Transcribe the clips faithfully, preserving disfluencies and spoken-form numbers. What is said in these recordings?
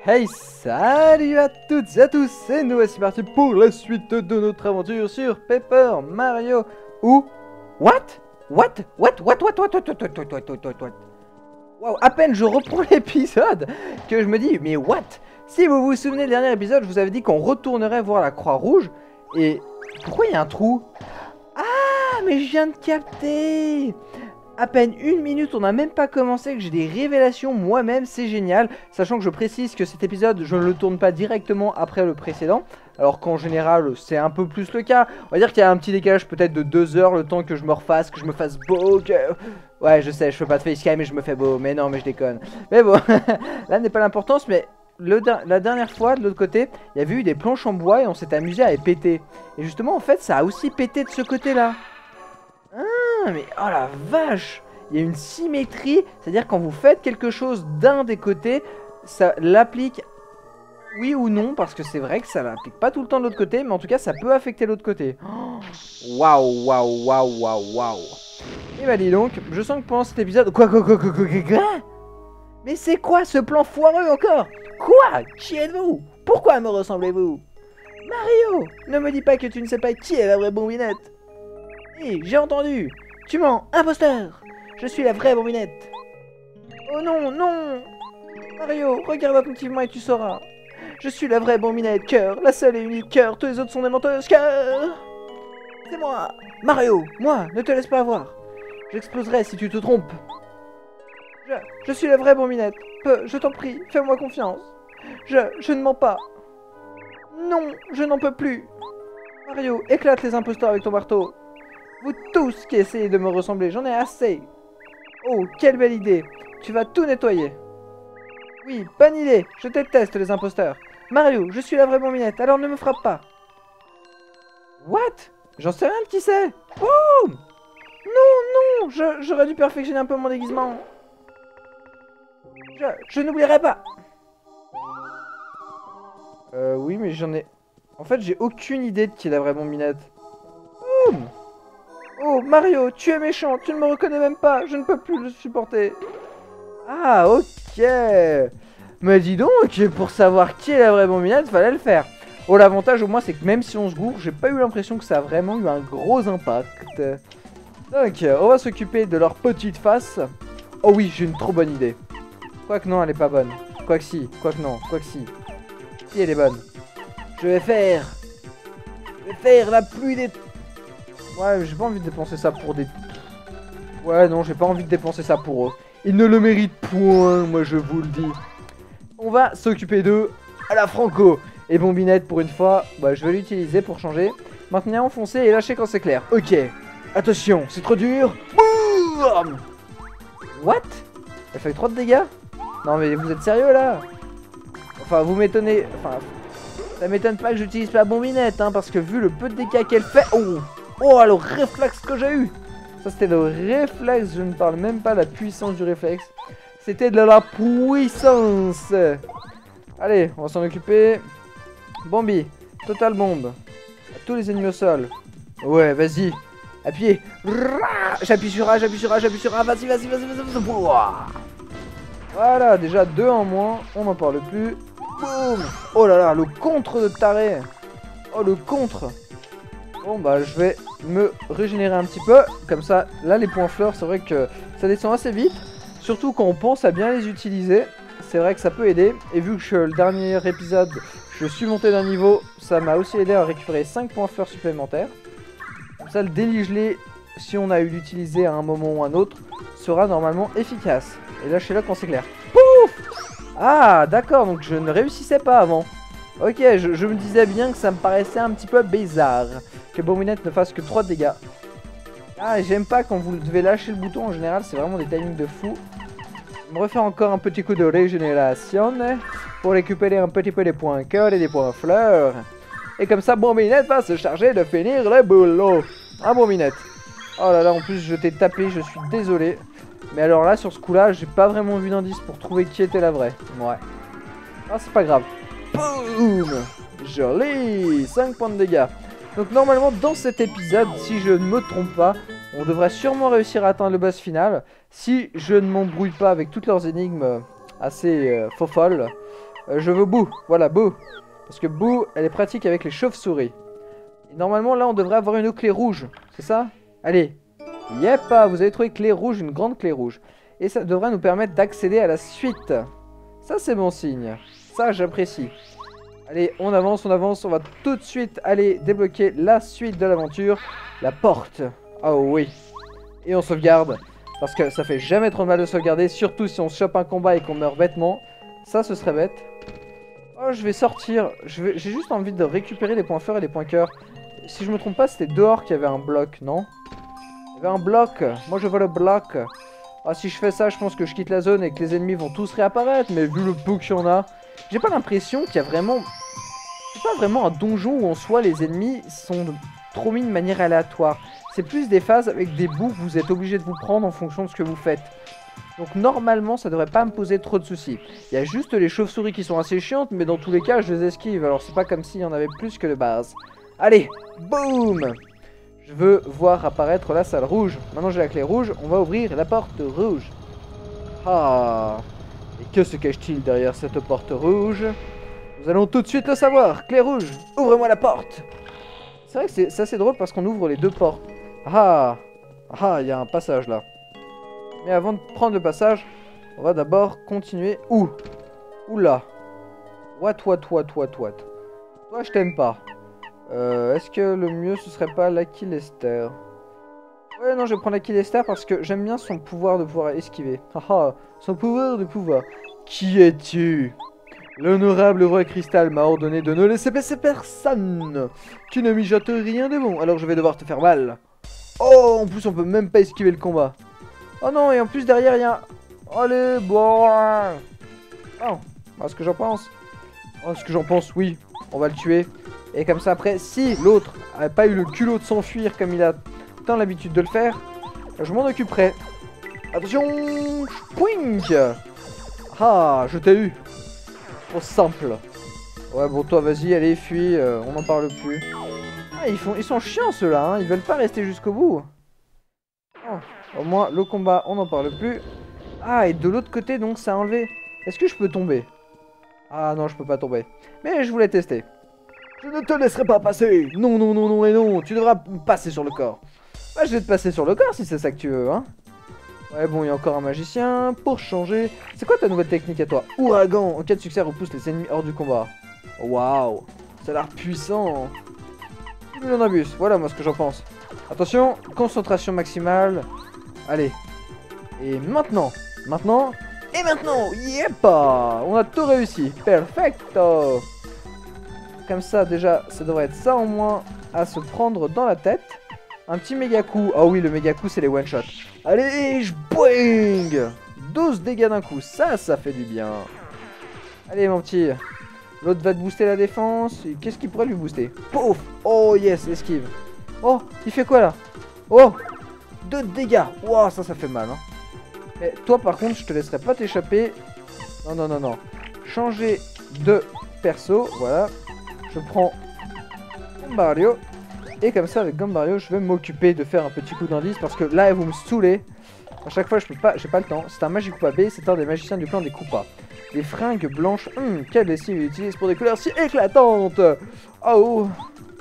Hey, salut à toutes et à tous, et nous voici partis pour la suite de notre aventure sur Paper Mario ou... What What What What What What What What What What What What What Wow, à peine je reprends l'épisode que je me dis, mais what? Si vous vous souvenez du dernier épisode, je vous avais dit qu'on retournerait voir la Croix-Rouge, et... Pourquoi il y a un trou? Ah, mais je viens de capter. À peine une minute, on n'a même pas commencé, que j'ai des révélations moi-même, c'est génial. Sachant que je précise que cet épisode, je ne le tourne pas directement après le précédent. Alors qu'en général, c'est un peu plus le cas. On va dire qu'il y a un petit décalage peut-être de deux heures, le temps que je me refasse, que je me fasse beau, que... Ouais, je sais, je fais pas de facecam et je me fais beau, mais non, mais je déconne. Mais bon, là n'est pas l'importance, mais... Le, la dernière fois, de l'autre côté, il y avait eu des planches en bois et on s'est amusé à les péter. Et justement, en fait, ça a aussi pété de ce côté-là. Ah, mais oh la vache! Il y a une symétrie, c'est-à-dire quand vous faites quelque chose d'un des côtés, ça l'applique oui ou non, parce que c'est vrai que ça l'applique pas tout le temps de l'autre côté, mais en tout cas, ça peut affecter l'autre côté. Waouh, waouh, waouh, waouh, waouh! Et bah dis donc, je sens que pendant cet épisode... Quoi, quoi, quoi, quoi, quoi, quoi, quoi? Mais c'est quoi ce plan foireux encore? Quoi? Qui êtes-vous? Pourquoi me ressemblez-vous? Mario! Ne me dis pas que tu ne sais pas qui est la vraie Bombinette. Hé, j'ai entendu! Tu mens, imposteur! Je suis la vraie Bombinette! Oh non, non! Mario, regarde attentivement et tu sauras. Je suis la vraie Bombinette, cœur, la seule et unique cœur, tous les autres sont des menteuses, cœur! C'est moi! Mario, moi, ne te laisse pas avoir! J'exploserai si tu te trompes! Je, je suis la vraie Bombinette. Peu, je t'en prie, fais-moi confiance. Je, je ne mens pas. Non, je n'en peux plus. Mario, éclate les imposteurs avec ton marteau. Vous tous qui essayez de me ressembler, j'en ai assez. Oh, quelle belle idée. Tu vas tout nettoyer. Oui, bonne idée. Je déteste les imposteurs. Mario, je suis la vraie Bombinette, alors ne me frappe pas. What? J'en sais rien de qui c'est. Oh! Non, non, j'aurais dû perfectionner un peu mon déguisement. Je, je n'oublierai pas. Euh, oui, mais j'en ai... En fait, j'ai aucune idée de qui est la vraie Bombinette. Oh, oh, Mario, tu es méchant, tu ne me reconnais même pas, je ne peux plus le supporter. Ah, ok. Mais dis donc, pour savoir qui est la vraie Bombinette, fallait le faire. Oh, l'avantage au moins, c'est que même si on se gourre, j'ai pas eu l'impression que ça a vraiment eu un gros impact. Donc, on va s'occuper de leur petite face. Oh oui, j'ai une trop bonne idée. Quoique non, elle est pas bonne. Quoique si, quoique non, quoique si. Si, elle est bonne. Je vais faire... Je vais faire la pluie des... Ouais, j'ai pas envie de dépenser ça pour des... Ouais, non, j'ai pas envie de dépenser ça pour eux. Ils ne le méritent point, moi je vous le dis. On va s'occuper d'eux à la franco. Et Bombinette, pour une fois, bah, je vais l'utiliser pour changer. Maintenir enfoncé et lâcher quand c'est clair. Ok. Attention, c'est trop dur. Boum. What? Elle fait trop de dégâts? Non mais vous êtes sérieux là? Enfin vous m'étonnez, enfin ça m'étonne pas que j'utilise pas la Bombinette hein, parce que vu le peu de dégâts qu'elle fait... Oh, oh le réflexe que j'ai eu. Ça c'était le réflexe, je ne parle même pas de la puissance du réflexe. C'était de la puissance. Allez, on va s'en occuper. Bombi, total bombe. À tous les ennemis au sol. Ouais, vas-y. Appuyez. J'appuie sur A, j'appuie sur A, j'appuie sur A. Vas-y, vas-y, vas-y, vas-y. Voilà, déjà deux en moins. On n'en parle plus. Boum. Oh là là, le contre de taré. Oh, le contre. Bon, bah, je vais me régénérer un petit peu. Comme ça, là, les points fleurs, c'est vrai que ça descend assez vite. Surtout quand on pense à bien les utiliser. C'est vrai que ça peut aider. Et vu que le dernier épisode, je suis monté d'un niveau, ça m'a aussi aidé à récupérer cinq points fleurs supplémentaires. Comme ça, le déligelé, si on a eu l'utiliser à un moment ou un autre, sera normalement efficace. Et là, je suis là quand c'est clair. Pouf! Ah, d'accord, donc je ne réussissais pas avant. Ok, je, je me disais bien que ça me paraissait un petit peu bizarre que Bombinette ne fasse que trois dégâts. Ah, j'aime pas quand vous devez lâcher le bouton, en général, c'est vraiment des timings de fou. Je me refais encore un petit coup de régénération pour récupérer un petit peu des points cœur et des points fleurs. Et comme ça, Bombinette va se charger de finir le boulot. Ah, Bombinette. Oh là là, en plus, je t'ai tapé, je suis désolé. Mais alors là, sur ce coup-là, j'ai pas vraiment vu d'indice pour trouver qui était la vraie. Ouais. Ah, c'est pas grave. Boum! Joli! cinq points de dégâts. Donc normalement, dans cet épisode, si je ne me trompe pas, on devrait sûrement réussir à atteindre le boss final. Si je ne m'embrouille pas avec toutes leurs énigmes assez euh, faux folles. Euh, je veux Boo. Voilà, Boo. Parce que Boo, elle est pratique avec les chauves-souris. Et normalement, là, on devrait avoir une clé rouge. C'est ça? Allez. Yep, vous avez trouvé clé rouge, une grande clé rouge. Et ça devrait nous permettre d'accéder à la suite. Ça, c'est bon signe. Ça, j'apprécie. Allez, on avance, on avance. On va tout de suite aller débloquer la suite de l'aventure. La porte. Oh oui. Et on sauvegarde. Parce que ça fait jamais trop mal de sauvegarder. Surtout si on se chope un combat et qu'on meurt bêtement. Ça, ce serait bête. Oh, je vais sortir. J'ai juste envie de récupérer les points forts et les points cœur. Si je me trompe pas, c'était dehors qu'il y avait un bloc, non? Il y avait un bloc. Moi, je veux le bloc. Ah, si je fais ça, je pense que je quitte la zone et que les ennemis vont tous réapparaître. Mais vu le peu qu'il y en a, j'ai pas l'impression qu'il y a vraiment... C'est pas vraiment un donjon où en soi les ennemis sont trop mis de manière aléatoire. C'est plus des phases avec des bouts que vous êtes obligé de vous prendre en fonction de ce que vous faites. Donc normalement ça devrait pas me poser trop de soucis. Il y a juste les chauves-souris qui sont assez chiantes, mais dans tous les cas je les esquive. Alors c'est pas comme s'il y en avait plus que de base. Allez, boum! Je veux voir apparaître la salle rouge. Maintenant j'ai la clé rouge, on va ouvrir la porte rouge. Ah! Et que se cache-t-il derrière cette porte rouge? Nous allons tout de suite le savoir. Clé rouge, ouvre-moi la porte. C'est vrai que c'est assez drôle parce qu'on ouvre les deux portes. Ah! Ah, il y a un passage là. Mais avant de prendre le passage, on va d'abord continuer. Ouh! Oula! What, what, what, what, what? Toi, je t'aime pas. Euh, Est-ce que le mieux ce serait pas Lucky Lester? Ouais, non, je vais prendre Lucky Lester parce que j'aime bien son pouvoir de pouvoir esquiver. Haha, son pouvoir de pouvoir. Qui es-tu? L'honorable roi Cristal m'a ordonné de ne laisser passer personne. Tu ne mijotes rien de bon, alors je vais devoir te faire mal. Oh, en plus on peut même pas esquiver le combat. Oh non, et en plus derrière il y a... Allez, bon... Oh, ce que j'en pense. Oh, ce que j'en pense, oui, on va le tuer. Et comme ça après, si l'autre n'a pas eu le culot de s'enfuir comme il a tant l'habitude de le faire, je m'en occuperai. Attention, pouink. Ah, je t'ai eu. Trop simple. Ouais, bon, toi, vas-y, allez, fuis, euh, on n'en parle plus. Ah, ils, font, ils sont chiants, ceux-là, hein, ils veulent pas rester jusqu'au bout. Oh, au moins, le combat, on n'en parle plus. Ah, et de l'autre côté, donc, ça a enlevé. Est-ce que je peux tomber? Ah, non, je peux pas tomber. Mais je voulais tester. Je ne te laisserai pas passer. Non, non, non, non et non, tu devras passer sur le corps. Bah, je vais te passer sur le corps, si c'est ça que tu veux, hein. Ouais, bon, il y a encore un magicien. Pour changer, c'est quoi ta nouvelle technique à toi? Ouragan. En cas de succès, repousse les ennemis hors du combat. Waouh, ça a l'air puissant. On abuse. Voilà, moi, ce que j'en pense. Attention, concentration maximale. Allez. Et maintenant. Maintenant. Et maintenant. Yep. On a tout réussi. Perfecto. Comme ça, déjà, ça devrait être ça en moins à se prendre dans la tête. Un petit méga coup. Ah oui, le méga coup, c'est les one shot. Allez, je boing. douze dégâts d'un coup. Ça, ça fait du bien. Allez, mon petit. L'autre va te booster la défense. Qu'est-ce qu'il pourrait lui booster? Pouf. Oh, yes, esquive. Oh, il fait quoi, là? Oh, deux dégâts. Wow, ça, ça fait mal, hein. Mais toi, par contre, je te laisserai pas t'échapper. Non, non, non, non. Changer de perso. Voilà. Je prends Gombario. Et comme ça, avec Gombario, je vais m'occuper de faire un petit coup d'indice. Parce que là, vous me saoulez. À chaque fois, je peux pas, j'ai pas le temps. C'est un Magikoupa B, c'est un des magiciens du clan des Koopas. Des fringues blanches. Hum, quelle lessive il utilise pour des couleurs si éclatantes. Oh,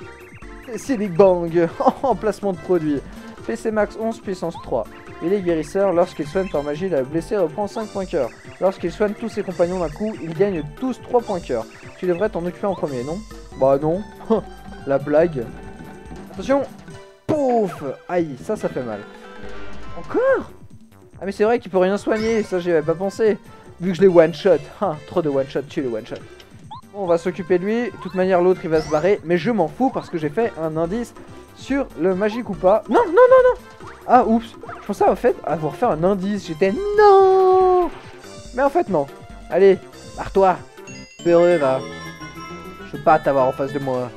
c'est Big Bang. En placement de produit. P C max onze, puissance trois. Il est guérisseur. Lorsqu'il soigne par magie, la blessée reprend cinq points cœur. Lorsqu'il soigne tous ses compagnons d'un coup, ils gagnent tous trois points cœur. Tu devrais t'en occuper en premier, non? Bah non. La blague. Attention. Pouf. Aïe, ça, ça fait mal. Encore? Ah mais c'est vrai qu'il peut rien soigner, ça j'y avais pas pensé. Vu que je l'ai one shot. Ah, trop de one shot, tu le one shot. Bon, on va s'occuper de lui. De toute manière, l'autre il va se barrer. Mais je m'en fous parce que j'ai fait un indice sur le Magikoupa. Non, non, non, non. Ah, oups. Je pensais en fait avoir fait un indice. J'étais non. Mais en fait, non. Allez, barre-toi. Peureux, va. Je veux pas t'avoir en face de moi.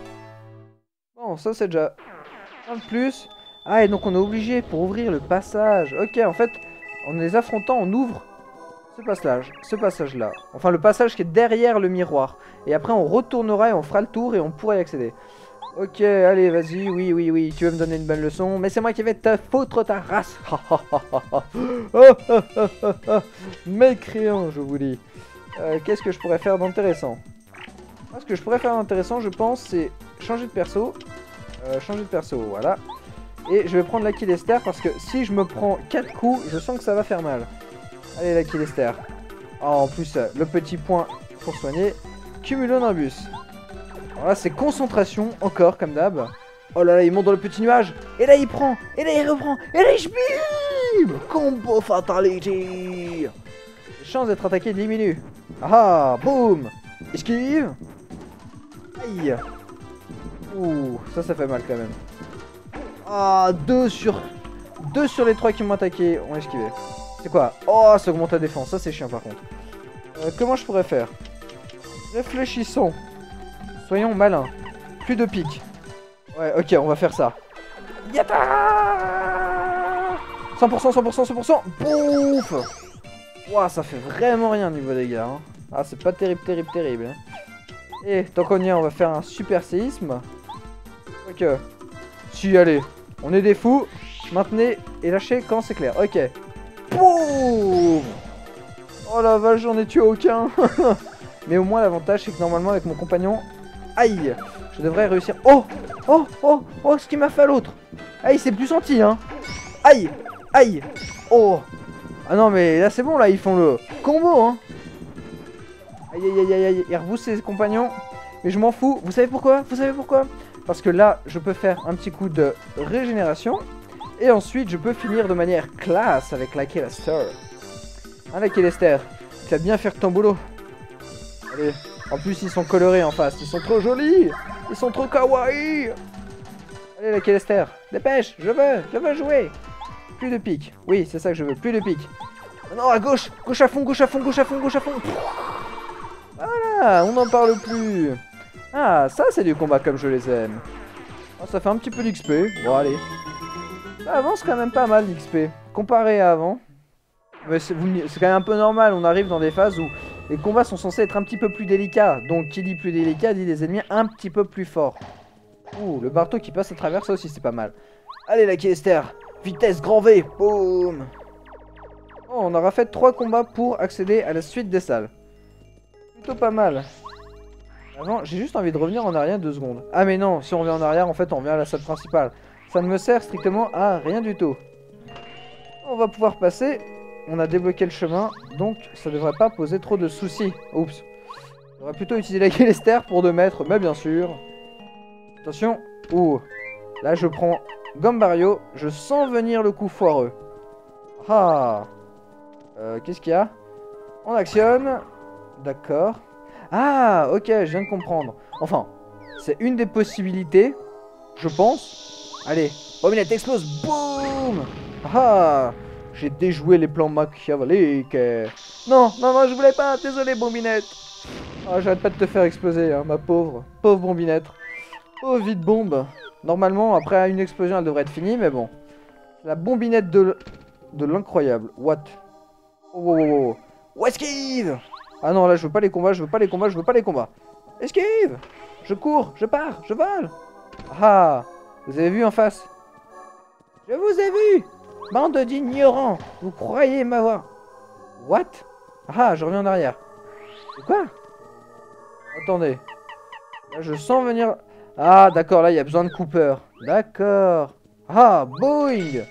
Bon, ça c'est déjà un de plus. Ah, et donc on est obligé pour ouvrir le passage. Ok, en fait, en les affrontant, on ouvre ce passage, ce passage-là. Enfin, le passage qui est derrière le miroir. Et après, on retournera et on fera le tour et on pourra y accéder. Ok, allez, vas-y, oui, oui, oui, tu veux me donner une bonne leçon. Mais c'est moi qui vais te foutre ta race. Mécréant, je vous dis. Euh, Qu'est-ce que je pourrais faire d'intéressant? Ce que je pourrais faire d'intéressant, je pense, c'est changer de perso. Euh, changer de perso, voilà. Et je vais prendre l'Achillester parce que si je me prends quatre coups, je sens que ça va faire mal. Allez, l'Achillester. Oh, en plus, euh, le petit point pour soigner. Cumulonimbus. Alors là, c'est concentration, encore, comme d'hab. Oh là là, il monte dans le petit nuage. Et là, il prend. Et là, il reprend. Et là, il bim. Combo Fatality. Les chances d'être attaqué diminuent. Ah, boum. Esquive. Aïe. Ouh, ça, ça fait mal quand même. Ah, deux sur... deux sur les trois qui m'ont attaqué ont esquivé. C'est quoi? Oh, ça augmente la défense. Ça, c'est chiant par contre. Euh, comment je pourrais faire? Réfléchissons. Soyons malins. Plus de piques. Ouais, ok, on va faire ça. Yata cent pour cent, cent pour cent, cent pour cent. Bouf. Ouah, ça fait vraiment rien niveau dégâts. Hein. Ah, c'est pas terrible, terrible, terrible. Hein. Et tant qu'on y est, on va faire un super séisme. Ok. Si, allez. On est des fous. Maintenez et lâchez quand c'est clair. Ok. Boum. Oh la vache, j'en ai tué aucun. Mais au moins, l'avantage, c'est que normalement, avec mon compagnon... Aïe. Je devrais réussir... Oh. Oh, oh, oh, ce qui m'a fait à l'autre. Aïe, c'est plus senti, hein. Aïe. Aïe. Oh. Ah non, mais là, c'est bon, là, ils font le combo, hein. Aïe, aïe, aïe, aïe, aïe. Il rebousse ses compagnons. Mais je m'en fous. Vous savez pourquoi? Vous savez pourquoi? Parce que là, je peux faire un petit coup de régénération. Et ensuite, je peux finir de manière classe avec l'Achillester. Hein, l'Achillester, tu vas bien faire ton boulot. Allez. En plus, ils sont colorés en face. Ils sont trop jolis. Ils sont trop kawaii. Allez, l'Achillester. Dépêche. Je veux. Je veux jouer. Plus de pique. Oui, c'est ça que je veux. Plus de pique. Non, à gauche. Gauche à fond, gauche à fond, gauche à fond, gauche à fond. Voilà. On n'en parle plus. Ah, ça, c'est du combat comme je les aime. Oh, ça fait un petit peu d'X P. Bon, allez. Ça avance quand même pas mal l'X P. Comparé à avant. Mais c'est quand même un peu normal. On arrive dans des phases où les combats sont censés être un petit peu plus délicats. Donc, qui dit plus délicat dit des ennemis un petit peu plus forts. Ouh, le marteau qui passe à travers ça aussi, c'est pas mal. Allez, l'Achillester. Vitesse grand V. Boum. Oh, on aura fait trois combats pour accéder à la suite des salles. Plutôt pas mal. Avant, j'ai juste envie de revenir en arrière deux secondes. Ah mais non, si on revient en arrière, en fait, on revient à la salle principale. Ça ne me sert strictement à rien du tout. On va pouvoir passer. On a débloqué le chemin, donc ça devrait pas poser trop de soucis. Oups. On va plutôt utiliser l'Achillester pour deux mètres, mais bien sûr. Attention. Ouh. Là, je prends Gambario. Je sens venir le coup foireux. Ah. Euh, Qu'est-ce qu'il y a? On actionne. D'accord. Ah, ok, je viens de comprendre. Enfin, c'est une des possibilités, je pense. Allez, Bombinette explose. Boum. Ah. J'ai déjoué les plans machiavéliques. Non, non, non, je voulais pas. Désolé, Bombinette. Ah, j'arrête pas de te faire exploser, hein, ma pauvre. Pauvre Bombinette. Oh, vite bombe. Normalement, après une explosion, elle devrait être finie, mais bon. La Bombinette de de l'incroyable. What? Oh, oh, oh, oh. Esquive. Ah non, là, je veux pas les combats, je veux pas les combats, je veux pas les combats. Esquive. Je cours, je pars, je vole. Ah, vous avez vu en face? Je vous ai vu. Bande d'ignorants, vous croyez m'avoir... What? Ah, je reviens en arrière. C'est quoi? Attendez. Là, je sens venir... Ah, d'accord, là, il y a besoin de Cooper. D'accord. Ah, Boing.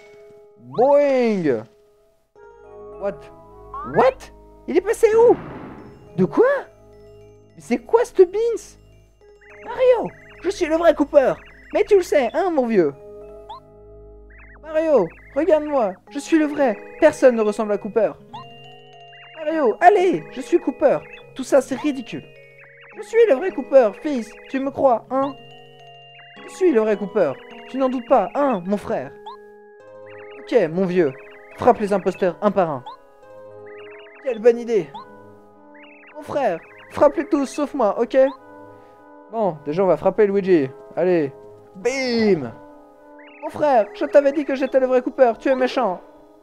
Boing. What? What? Il est passé où? De quoi? Mais c'est quoi ce Beans? Mario, je suis le vrai Cooper. Mais tu le sais, hein, mon vieux? Mario, regarde-moi, je suis le vrai. Personne ne ressemble à Cooper. Mario, allez, je suis Cooper. Tout ça, c'est ridicule. Je suis le vrai Cooper, fils. Tu me crois, hein? Je suis le vrai Cooper. Tu n'en doutes pas, hein, mon frère? Ok, mon vieux. Frappe les imposteurs un par un. Quelle bonne idée. Mon frère, frappe-les tous, sauf moi, ok? Bon, déjà, on va frapper Luigi. Allez. Bim! Mon frère, je t'avais dit que j'étais le vrai Cooper, tu es méchant.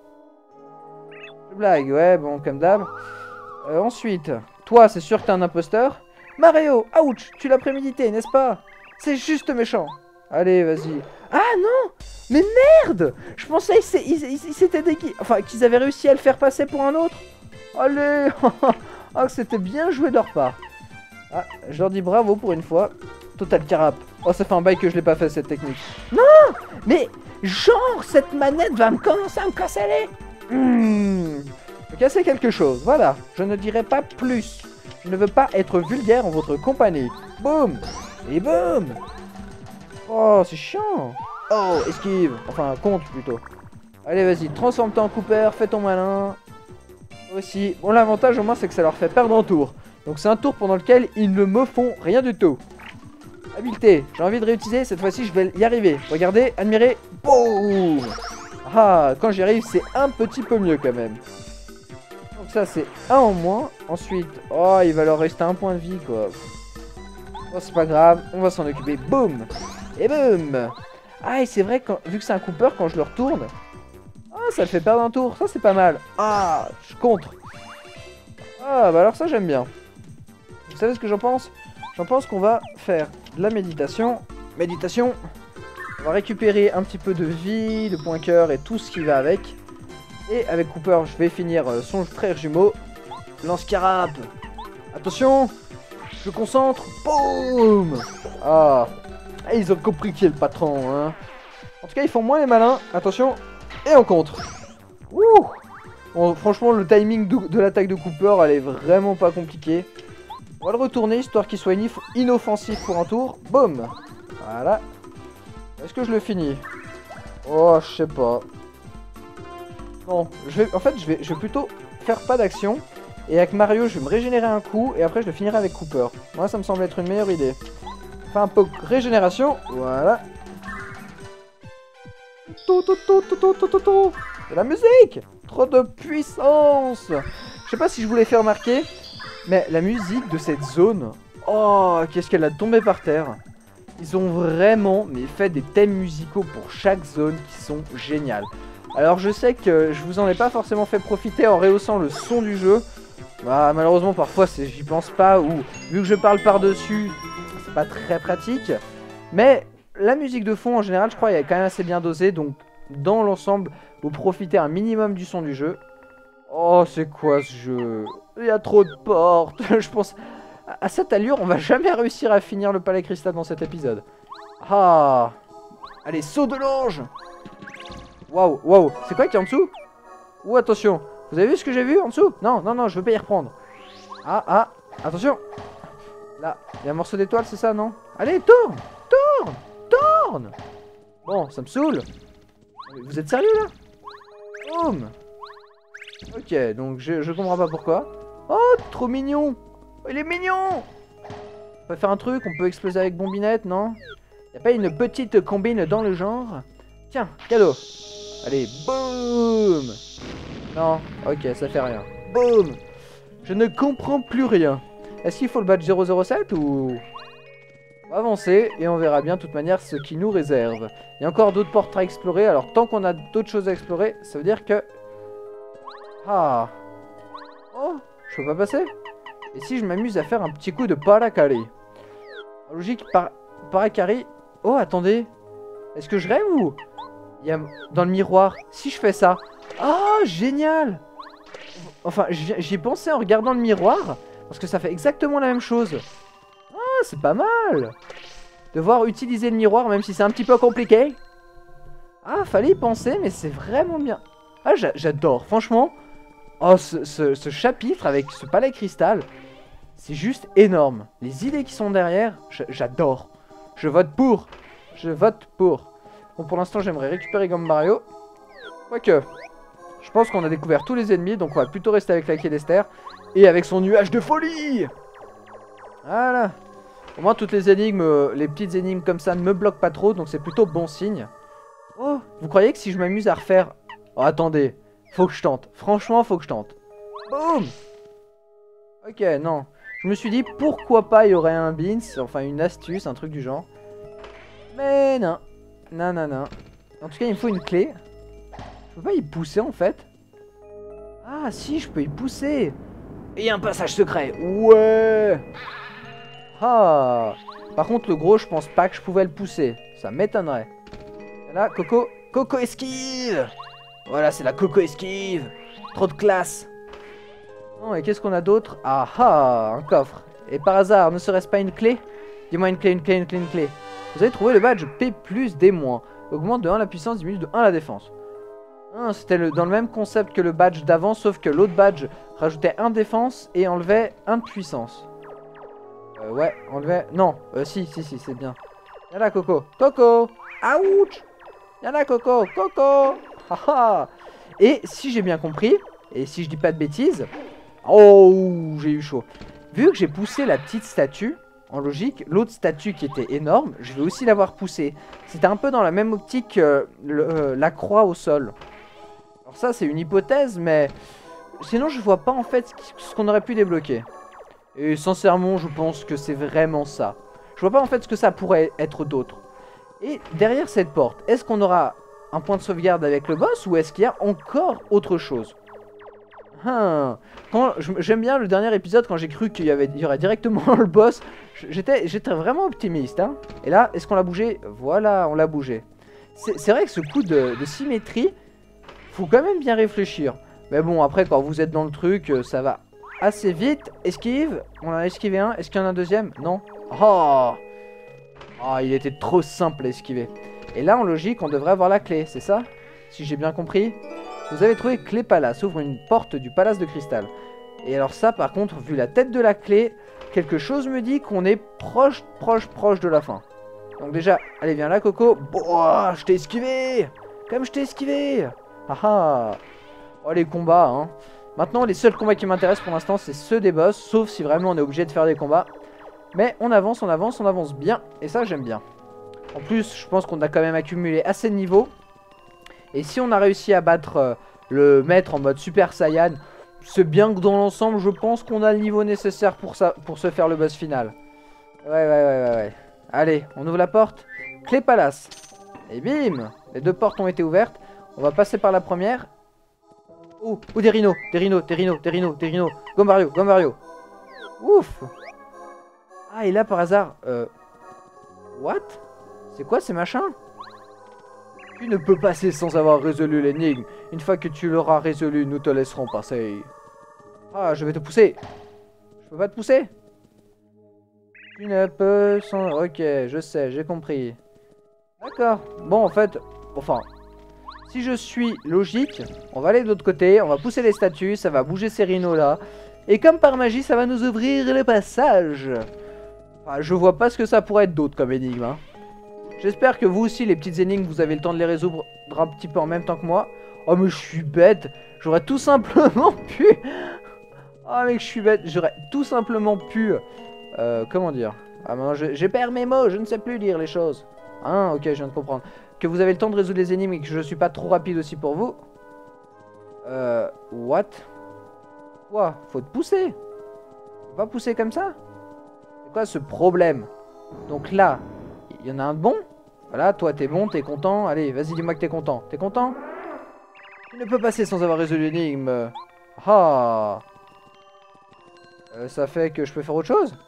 Je blague, ouais, bon, comme d'hab. Euh, ensuite, toi, c'est sûr que t'es un imposteur. Mario, ouch, tu l'as prémédité, n'est-ce pas? C'est juste méchant. Allez, vas-y. Ah non! Mais merde! Je pensais qu'ils s'étaient déguisés. Enfin, qu'ils avaient réussi à le faire passer pour un autre. Allez! Oh, c'était bien joué de leur part. Ah, je leur dis bravo pour une fois. Total Carap. Oh, ça fait un bail que je l'ai pas fait cette technique. Non, mais genre, cette manette va me commencer à me casser les... Hmm. Me casser quelque chose, voilà. Je ne dirai pas plus. Je ne veux pas être vulgaire en votre compagnie. Boum. Et boum. Oh, c'est chiant. Oh, esquive. Enfin, compte plutôt. Allez, vas-y, transforme-toi en Cooper, fais ton malin. Aussi. Bon, l'avantage au moins, c'est que ça leur fait perdre un tour. Donc c'est un tour pendant lequel ils ne me font rien du tout. Habileté, j'ai envie de réutiliser, cette fois-ci je vais y arriver. Regardez, admirez, boum. Ah, quand j'y arrive, c'est un petit peu mieux quand même. Donc ça, c'est un en moins. Ensuite, oh, il va leur rester un point de vie, quoi. Oh, c'est pas grave, on va s'en occuper. Boum. Et boum. Ah, et c'est vrai, quand, vu que c'est un Cooper, quand je le retourne... Ah, ça le fait perdre un tour, ça c'est pas mal. Ah, je contre. Ah, bah alors ça j'aime bien. Vous savez ce que j'en pense? J'en pense qu'on va faire de la méditation. Méditation. On va récupérer un petit peu de vie, de point cœur et tout ce qui va avec. Et avec Cooper, je vais finir son frère jumeau. Lance-Carap. Attention. Je concentre. Boum. Ah. Ah, ils ont compris qui est le patron, hein. En tout cas, ils font moins les malins. Attention. Et on contre. Ouh. Bon, franchement, le timing de, de l'attaque de Cooper, elle est vraiment pas compliquée. On va le retourner, histoire qu'il soit inoffensif pour un tour. Boum. Voilà. Est-ce que je le finis? Oh, je sais pas. Bon, je vais, en fait, je vais, je vais plutôt faire pas d'action. Et avec Mario, je vais me régénérer un coup. Et après, je le finirai avec Cooper. Moi, ça me semble être une meilleure idée. Enfin, un peu de régénération. Voilà. De la musique. Trop de puissance. Je sais pas si je vous l'ai fait remarquer, mais la musique de cette zone, oh, qu'est-ce qu'elle a tombé par terre. Ils ont vraiment mais fait des thèmes musicaux pour chaque zone qui sont géniales. Alors je sais que je vous en ai pas forcément fait profiter en rehaussant le son du jeu. Bah malheureusement parfois j'y pense pas, ou vu que je parle par-dessus, c'est pas très pratique. Mais la musique de fond en général, je crois, elle est quand même assez bien dosée, donc dans l'ensemble, vous profitez un minimum du son du jeu. Oh, c'est quoi ce jeu? Il y a trop de portes. Je pense, à cette allure, on va jamais réussir à finir le palais cristal dans cet épisode. Ah. Allez, saut de l'ange. Waouh, waouh. C'est quoi qui est en dessous? Ouh, attention. Vous avez vu ce que j'ai vu en dessous? Non, non, non, je veux pas y reprendre. Ah, ah, attention. Là, il y a un morceau d'étoile, c'est ça, non? Allez, tourne, tourne, tourne. Bon, ça me saoule. Vous êtes sérieux, là? Boum. Ok, donc je, je comprends pas pourquoi. Oh, trop mignon. Oh, il est mignon. On peut faire un truc, on peut exploser avec bombinette, non? Y'a pas une petite combine dans le genre? Tiens, cadeau. Allez, boum. Non, ok, ça fait rien. Boum. Je ne comprends plus rien. Est-ce qu'il faut le badge zéro zéro sept ou... On va avancer et on verra bien de toute manière ce qui nous réserve. Il y a encore d'autres portes à explorer, alors tant qu'on a d'autres choses à explorer, ça veut dire que... Ah. Oh, je peux pas passer? Et si je m'amuse à faire un petit coup de Parakari? Logique, par... Parakari... Oh, attendez. Est-ce que je rêve ou... Il y a... Dans le miroir, si je fais ça... Ah, génial. Enfin, j'y ai pensé en regardant le miroir, parce que ça fait exactement la même chose. Ah, c'est pas mal. Devoir utiliser le miroir, même si c'est un petit peu compliqué. Ah, fallait y penser, mais c'est vraiment bien. Ah, j'adore, franchement. Oh, ce, ce, ce chapitre avec ce palais cristal, c'est juste énorme. Les idées qui sont derrière, j'adore. Je vote pour. Je vote pour. Bon, pour l'instant, j'aimerais récupérer Gomme Mario. Quoique, je pense qu'on a découvert tous les ennemis, donc on va plutôt rester avec la quai d'Esther. Et avec son nuage de folie. Voilà. Au moins, toutes les énigmes, les petites énigmes comme ça ne me bloquent pas trop, donc c'est plutôt bon signe. Oh, vous croyez que si je m'amuse à refaire... Oh, attendez. Faut que je tente. Franchement, faut que je tente. Boum. Ok, non. Je me suis dit, pourquoi pas il y aurait un beans, enfin une astuce, un truc du genre. Mais non. Non, non, non. En tout cas, il me faut une clé. Je peux pas y pousser, en fait. Ah, si, je peux y pousser. Et il y a un passage secret. Ouais. Ah. Par contre, le gros, je pense pas que je pouvais le pousser. Ça m'étonnerait. Là, Coco. Coco esquive. Voilà, c'est la Coco esquive. Trop de classe. Oh, et qu'est-ce qu'on a d'autre? Ah ah, un coffre. Et par hasard, ne serait-ce pas une clé? Dis-moi une clé, une clé, une clé, une clé. Vous avez trouvé le badge P plus D-. Augmente de un la puissance, diminue de un la défense. Ah, c'était le, dans le même concept que le badge d'avant, sauf que l'autre badge rajoutait un défense et enlevait un de puissance. Euh, ouais, enlevait... Non, euh, si, si, si, c'est bien. Y'a là, Coco. Coco. Ouch. Y'a là, Coco. Coco. Haha. Et si j'ai bien compris, et si je dis pas de bêtises... Oh, j'ai eu chaud. Vu que j'ai poussé la petite statue, en logique, l'autre statue qui était énorme, je vais aussi l'avoir poussée. C'était un peu dans la même optique que le, euh, la croix au sol. Alors ça, c'est une hypothèse, mais... Sinon, je vois pas en fait ce qu'on aurait pu débloquer. Et sincèrement, je pense que c'est vraiment ça. Je vois pas en fait ce que ça pourrait être d'autre. Et derrière cette porte, est-ce qu'on aura un point de sauvegarde avec le boss ou est-ce qu'il y a encore autre chose? Hum. J'aime bien le dernier épisode quand j'ai cru qu'il y, avait, il y aurait directement le boss. J'étais vraiment optimiste. Hein. Et là, est-ce qu'on l'a bougé? Voilà, on l'a bougé. C'est vrai que ce coup de, de symétrie, faut quand même bien réfléchir. Mais bon, après, quand vous êtes dans le truc, ça va assez vite. Esquive. On en a esquivé un. Est-ce qu'il y en a un deuxième? Non. Oh. Oh, il était trop simple à esquiver. Et là, en logique, on devrait avoir la clé, c'est ça? Si j'ai bien compris. Vous avez trouvé clé palace. Ouvre une porte du palace de cristal. Et alors ça, par contre, vu la tête de la clé, quelque chose me dit qu'on est proche, proche, proche de la fin. Donc déjà, allez, viens là, Coco. Boah, je t'ai esquivé. Comme je t'ai esquivé. Ah ah. Oh, les combats, hein. Maintenant, les seuls combats qui m'intéressent pour l'instant, c'est ceux des boss. Sauf si vraiment on est obligé de faire des combats. Mais on avance, on avance, on avance bien. Et ça, j'aime bien. En plus, je pense qu'on a quand même accumulé assez de niveaux. Et si on a réussi à battre euh, le maître en mode Super Saiyan, c'est bien que dans l'ensemble, je pense qu'on a le niveau nécessaire pour, ça, pour se faire le boss final. Ouais, ouais, ouais, ouais, ouais. Allez, on ouvre la porte. Clé palace. Et bim! Les deux portes ont été ouvertes. On va passer par la première. Oh, oh des rhinos, des rhinos, des rhinos, des rhinos, des rhinos. Gombario, Gombario. Ouf! Ah, et là, par hasard... Euh... What? C'est quoi ces machins? Tu ne peux passer sans avoir résolu l'énigme. Une fois que tu l'auras résolu, nous te laisserons passer. Ah, je vais te pousser. Je peux pas te pousser? Tu ne peux sans... Ok, je sais, j'ai compris. D'accord. Bon, en fait... Enfin... Si je suis logique, on va aller de l'autre côté, on va pousser les statues, ça va bouger ces rhinos là. Et comme par magie, ça va nous ouvrir le passage. Enfin, je vois pas ce que ça pourrait être d'autre comme énigme, hein. J'espère que vous aussi, les petites énigmes, vous avez le temps de les résoudre un petit peu en même temps que moi. Oh, mais je suis bête. J'aurais tout simplement pu... Oh, mec, je suis bête. J'aurais tout simplement pu... Euh, comment dire? Ah, maintenant, j'ai perdu mes mots. Je ne sais plus lire les choses. Hein, ok, je viens de comprendre. Que vous avez le temps de résoudre les énigmes et que je suis pas trop rapide aussi pour vous. Euh... What? Quoi? Faut te pousser. Faut pas pousser comme ça? C'est quoi ce problème? Donc là... Il y en a un de bon. Voilà, toi t'es bon, t'es content. Allez, vas-y, dis-moi que t'es content. T'es content? Tu ne peux passer sans avoir résolu l'énigme. Ah euh, ça fait que je peux faire autre chose?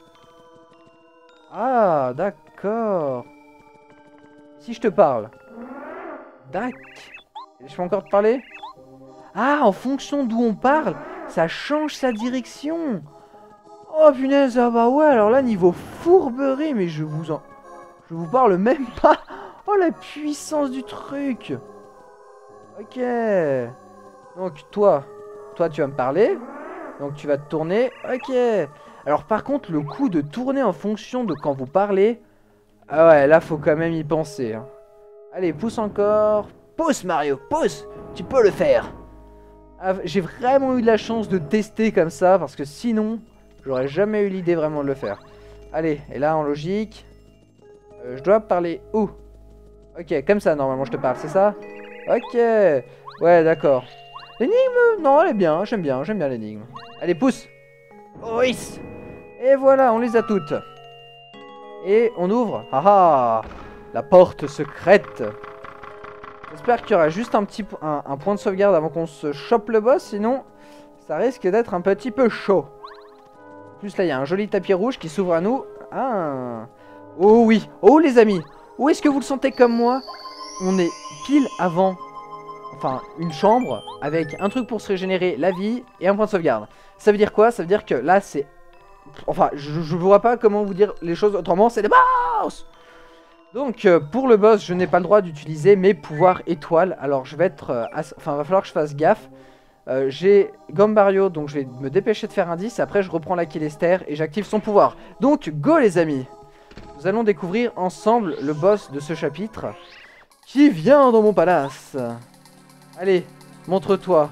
Ah, d'accord. Si je te parle. Dac. Je peux encore te parler? Ah, en fonction d'où on parle, ça change sa direction. Oh punaise, ah bah ouais, alors là, niveau fourberie, mais je vous en... Je vous parle même pas. Oh, la puissance du truc. Ok. Donc, toi, toi, tu vas me parler. Donc, tu vas te tourner. Ok. Alors, par contre, le coup de tourner en fonction de quand vous parlez. Ah ouais, là, faut quand même y penser. Hein. Allez, pousse encore. Pousse, Mario, pousse. Tu peux le faire. Ah, j'ai vraiment eu de la chance de tester comme ça. Parce que sinon, j'aurais jamais eu l'idée vraiment de le faire. Allez, et là, en logique... Euh, je dois parler où? Ok, comme ça, normalement, je te parle, c'est ça? Ok. Ouais, d'accord. L'énigme, non, elle est bien, j'aime bien, j'aime bien l'énigme. Allez, pousse. Oui. Et voilà, on les a toutes. Et on ouvre. Ah ah, la porte secrète. J'espère qu'il y aura juste un petit un, un point de sauvegarde avant qu'on se chope le boss, sinon ça risque d'être un petit peu chaud. En plus, là, il y a un joli tapis rouge qui s'ouvre à nous. Ah. Oh oui, oh les amis, où est-ce que vous le sentez comme moi? On est pile avant, enfin, une chambre avec un truc pour se régénérer la vie et un point de sauvegarde. Ça veut dire quoi? Ça veut dire que là, c'est... Enfin, je ne vois pas comment vous dire les choses autrement, c'est des boss. Donc, euh, pour le boss, je n'ai pas le droit d'utiliser mes pouvoirs étoiles. Alors, je vais être... Euh, enfin, il va falloir que je fasse gaffe. Euh, J'ai Gambario, donc je vais me dépêcher de faire un dix. Après, je reprends l'Aquilester et j'active son pouvoir. Donc, go les amis. Nous allons découvrir ensemble le boss de ce chapitre qui vient dans mon palace. Allez, montre-toi.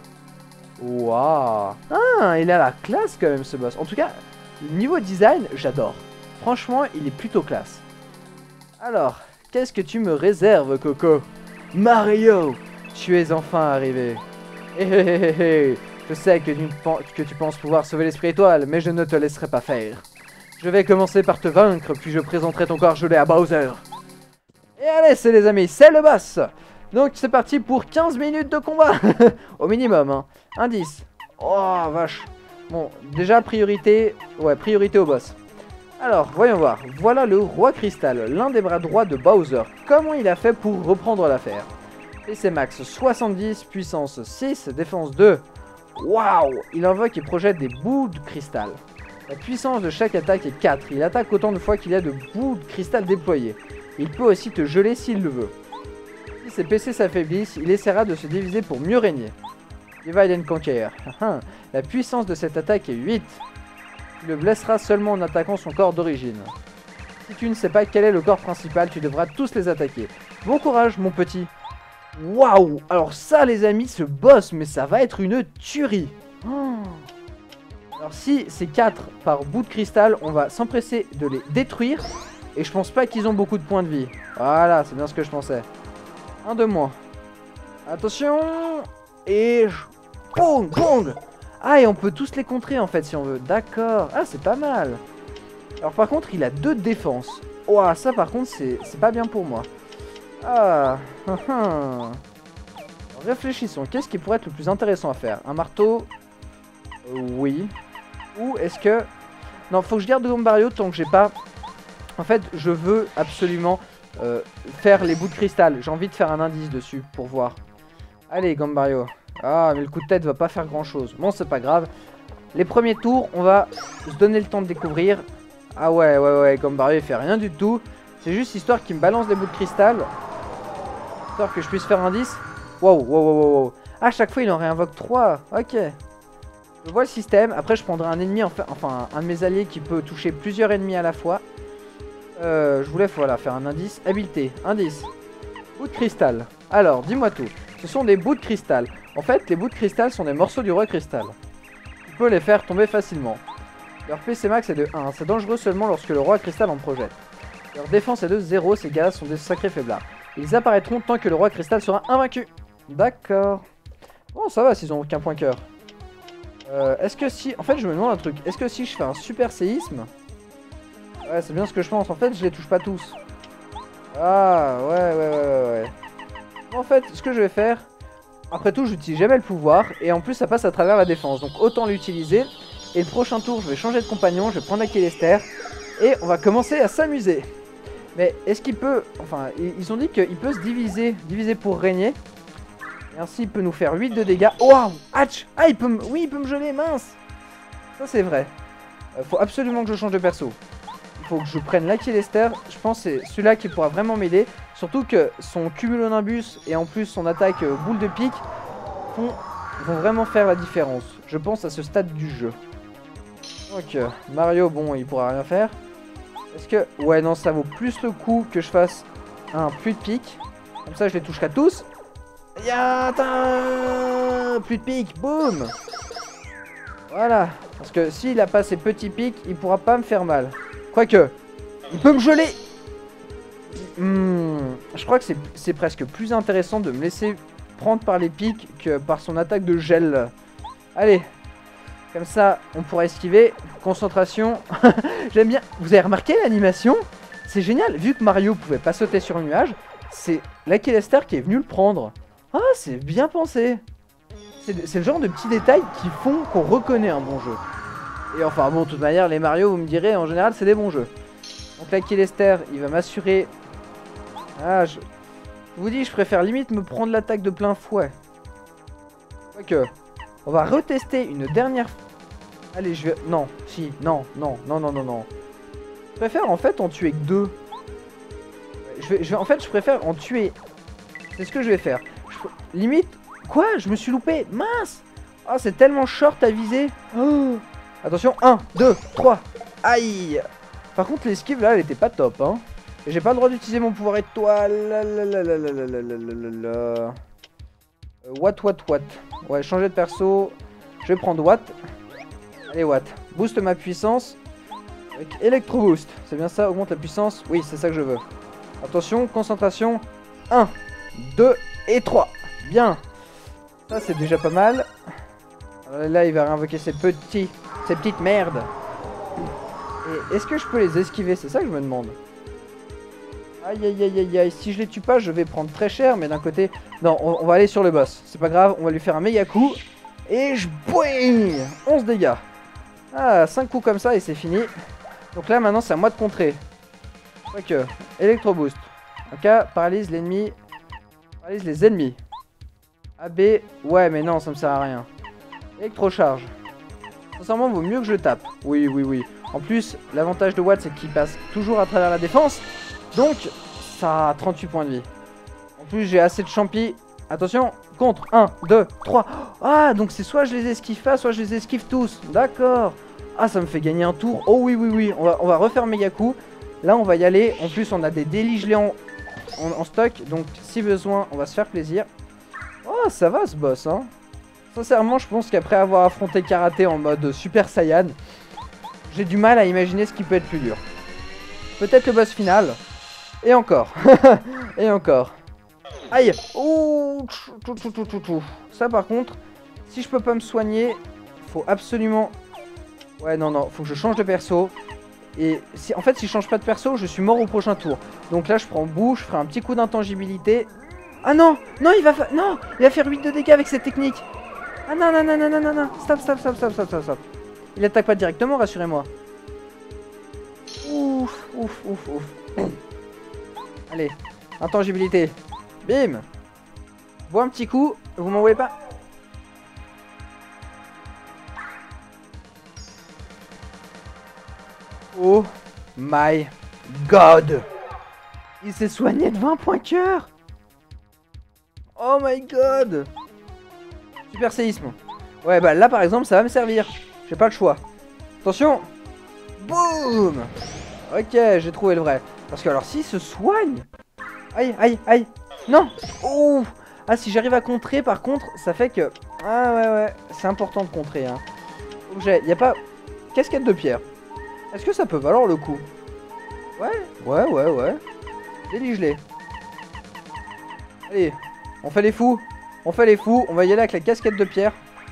Waouh. Ah, il a la classe quand même ce boss. En tout cas, niveau design, j'adore. Franchement, il est plutôt classe. Alors, qu'est-ce que tu me réserves, Coco? Mario, tu es enfin arrivé. Hé hé hé hé. Je sais que tu, que tu penses pouvoir sauver l'esprit étoile, mais je ne te laisserai pas faire. Je vais commencer par te vaincre, puis je présenterai ton corps gelé à Bowser. Et allez, c'est les amis, c'est le boss. Donc c'est parti pour quinze minutes de combat. Au minimum, hein. Un dix. Oh, vache. Bon, déjà, priorité... Ouais, priorité au boss. Alors, voyons voir. Voilà le roi cristal, l'un des bras droits de Bowser. Comment il a fait pour reprendre l'affaire? P C max soixante-dix, puissance six, défense deux. Waouh. Il invoque et projette des bouts de cristal. La puissance de chaque attaque est quatre. Il attaque autant de fois qu'il y a de bouts de cristal déployés. Il peut aussi te geler s'il le veut. Si ses P C s'affaiblissent, il essaiera de se diviser pour mieux régner. Divide and Conquer. La puissance de cette attaque est huit. Tu le blesseras seulement en attaquant son corps d'origine. Si tu ne sais pas quel est le corps principal, tu devras tous les attaquer. Bon courage mon petit. Waouh. Alors ça les amis, ce boss, mais ça va être une tuerie. Oh. Alors si c'est quatre par bout de cristal, on va s'empresser de les détruire. Et je pense pas qu'ils ont beaucoup de points de vie. Voilà, c'est bien ce que je pensais. Un de moins. Attention. Et... Boum, boum. Ah, et on peut tous les contrer en fait si on veut. D'accord. Ah, c'est pas mal. Alors par contre, il a deux de défense. Ouah, ça par contre, c'est pas bien pour moi. Ah. Alors, réfléchissons. Qu'est-ce qui pourrait être le plus intéressant à faire? Un marteau? euh, Oui. Ou est-ce que... Non, faut que je garde Gambario tant que j'ai pas... En fait, je veux absolument euh, faire les bouts de cristal. J'ai envie de faire un indice dessus pour voir. Allez, Gambario. Ah, mais le coup de tête va pas faire grand chose. Bon, c'est pas grave. Les premiers tours, on va se donner le temps de découvrir. Ah ouais, ouais, ouais, Gambario il fait rien du tout. C'est juste histoire qu'il me balance des bouts de cristal. Histoire que je puisse faire un dix. Wow, wow, wow, wow, wow. À chaque fois, il en réinvoque trois. Ok. Je vois le système. Après, je prendrai un ennemi, enfin, enfin un de mes alliés qui peut toucher plusieurs ennemis à la fois. Euh, je voulais voilà, faire un indice. Habileté, indice. Bout de cristal. Alors, dis-moi tout. Ce sont des bouts de cristal. En fait, les bouts de cristal sont des morceaux du roi cristal. Tu peux les faire tomber facilement. Leur P C max est de un. C'est dangereux seulement lorsque le roi cristal en projette. Leur défense est de zéro. Ces gars sont des sacrés faiblards. Ils apparaîtront tant que le roi cristal sera invaincu. D'accord. Bon, ça va s'ils ont aucun point cœur. Euh, Est-ce que si... En fait, je me demande un truc. Est-ce que si je fais un super séisme... Ouais, c'est bien ce que je pense. En fait, je les touche pas tous. Ah, ouais, ouais, ouais, ouais, ouais. En fait, ce que je vais faire... Après tout, j'utilise jamais le pouvoir. Et en plus, ça passe à travers la défense. Donc, autant l'utiliser. Et le prochain tour, je vais changer de compagnon. Je vais prendre Aquilester. Et on va commencer à s'amuser. Mais est-ce qu'il peut... Enfin, ils ont dit qu'il peut se diviser. Diviser pour régner. Et ainsi, il peut nous faire huit de dégâts. Waouh! Hatch! Ah, il peut me... Oui, il peut me geler, mince! Ça, c'est vrai. Euh, faut absolument que je change de perso. Il faut que je prenne l'Aquilester. Je pense que c'est celui-là qui pourra vraiment m'aider. Surtout que son Cumulonimbus et en plus son attaque euh, boule de pique font... vont vraiment faire la différence. Je pense à ce stade du jeu. Donc, euh, Mario, bon, il pourra rien faire. Est-ce que... Ouais, non, ça vaut plus le coup que je fasse un plus de pique. Comme ça, je les toucherai tous. Yata, plus de pique, boum. Voilà, parce que s'il a pas ses petits pics, il pourra pas me faire mal. Quoique, il peut me geler. Hmm, je crois que c'est presque plus intéressant de me laisser prendre par les pics que par son attaque de gel. Allez, comme ça, on pourra esquiver. Concentration. J'aime bien. Vous avez remarqué l'animation? C'est génial, vu que Mario pouvait pas sauter sur le nuage, c'est l'Aquilester qui est venu le prendre. Ah, c'est bien pensé. C'est le genre de petits détails qui font qu'on reconnaît un bon jeu. Et enfin, bon, de toute manière, les Mario, vous me direz, en général, c'est des bons jeux. Donc l'Aquilester, il va m'assurer... Ah, je... je vous dis, je préfère limite me prendre l'attaque de plein fouet. Ok. On va retester une dernière... Allez, je vais... Non, si, non, non, non, non, non, non. Je préfère en fait en tuer que deux. Je vais, je vais, en fait, je préfère en tuer... C'est ce que je vais faire. Je... Limite... Quoi? Je me suis loupé. Mince. Ah, oh, c'est tellement short à viser. Oh. Attention, un, deux, trois. Aïe. Par contre, l'esquive, là, elle était pas top, hein. J'ai pas le droit d'utiliser mon pouvoir étoile. La, la, la, la, la, la, la, la, la, la. Euh, what, what, what. Ouais, changer de perso. Je vais prendre Watt. Allez, Watt. Booste ma puissance. Avec Electro Boost. C'est bien ça, augmente la puissance. Oui, c'est ça que je veux. Attention, concentration. un, deux et trois. Bien. Ça, c'est déjà pas mal. Alors là, il va réinvoquer ces petits, ces petites merdes. Et est-ce que je peux les esquiver? C'est ça que je me demande. Aïe, aïe, aïe, aïe, aïe. Si je les tue pas, je vais prendre très cher. Mais d'un côté... Non, on, on va aller sur le boss. C'est pas grave, on va lui faire un méga coup. Et je... Boing, onze dégâts. Ah, cinq coups comme ça et c'est fini. Donc là, maintenant, c'est à moi de contrer. Quoique, Electro Boost. Ok, paralyse l'ennemi. Paralyse les ennemis. A B. Ouais, mais non, ça me sert à rien. Électrocharge. Sincèrement, vaut mieux que je tape. Oui, oui, oui. En plus, l'avantage de Watt, c'est qu'il passe toujours à travers la défense. Donc, ça a trente-huit points de vie. En plus, j'ai assez de champis. Attention, contre. un, deux, trois. Ah, donc c'est soit je les esquive pas, soit je les esquive tous. D'accord. Ah, ça me fait gagner un tour. Oh oui, oui, oui. On va, on va refaire méga coup. Là, on va y aller. En plus, on a des délis géants en, en stock. Donc, si besoin, on va se faire plaisir. Oh, ça va ce boss, hein. Sincèrement, je pense qu'après avoir affronté Karaté en mode Super Saiyan, j'ai du mal à imaginer ce qui peut être plus dur. Peut-être le boss final. Et encore. Et encore. Aïe. Ouh. Ça par contre, si je peux pas me soigner, faut absolument... Ouais, non, non, faut que je change de perso. Et si, en fait, si je change pas de perso, je suis mort au prochain tour. Donc là, je prends bouche, je ferai un petit coup d'intangibilité. Ah non, non, il va faire... Non, il va faire huit de dégâts avec cette technique. Ah non, non, non, non, non, non, non. Stop, stop, stop, stop, stop, stop, stop. Il attaque pas directement, rassurez-moi. Ouf, ouf, ouf, ouf. Allez, intangibilité. Bim. Bois un petit coup, vous m'en voulez pas? Oh my god. Il s'est soigné de vingt points cœur. Oh my god. Super séisme. Ouais, bah là par exemple, ça va me servir. J'ai pas le choix. Attention. Boum. Ok, j'ai trouvé le vrai. Parce que alors, s'il se soigne... Aïe, aïe, aïe. Non. Oh. Ah, si j'arrive à contrer, par contre, ça fait que... Ah ouais, ouais. C'est important de contrer, hein. Objet. Y a pas... Casquette de pierre. Est-ce que ça peut valoir le coup? Ouais, ouais, ouais, ouais. Délige-les. Allez, on fait les fous. On fait les fous. On va y aller avec la casquette de pierre.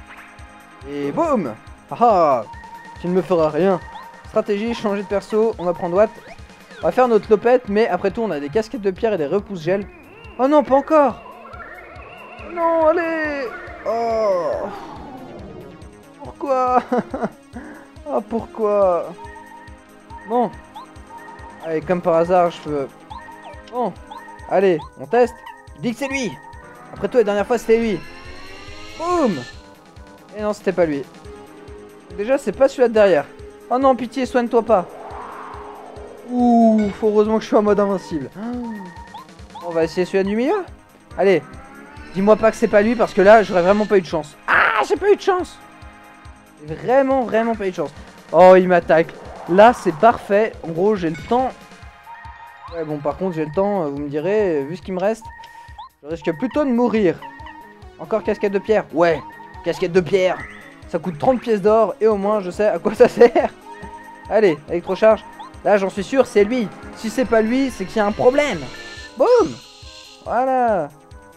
Et boum. Ah ah. Tu ne me feras rien. Stratégie, changer de perso. On va prendre Watt. On va faire notre lopette. Mais après tout, on a des casquettes de pierre et des repousses gel. Oh non, pas encore. Non, allez. Oh. Pourquoi? Oh, pourquoi? Bon. Allez, comme par hasard, je peux... Bon. Allez, on teste. Je dis que c'est lui. Après tout, la dernière fois, c'était lui. Boum. Et non, c'était pas lui. Déjà, c'est pas celui-là de derrière. Oh non, pitié, soigne-toi pas. Ouh, faut heureusement que je suis en mode invincible. On va essayer celui-là du milieu. Allez. Dis-moi pas que c'est pas lui, parce que là, j'aurais vraiment pas eu de chance. Ah, j'ai pas eu de chance. J'ai vraiment, vraiment pas eu de chance. Oh, il m'attaque. Là, c'est parfait. En gros, j'ai le temps. Ouais, bon, par contre, j'ai le temps. Vous me direz, vu ce qu'il me reste, je risque plutôt de mourir. Encore casquette de pierre. Ouais, casquette de pierre. Ça coûte trente pièces d'or. Et au moins, je sais à quoi ça sert. Allez, électrocharge. Là, j'en suis sûr, c'est lui. Si c'est pas lui, c'est qu'il y a un problème. Boum. Voilà.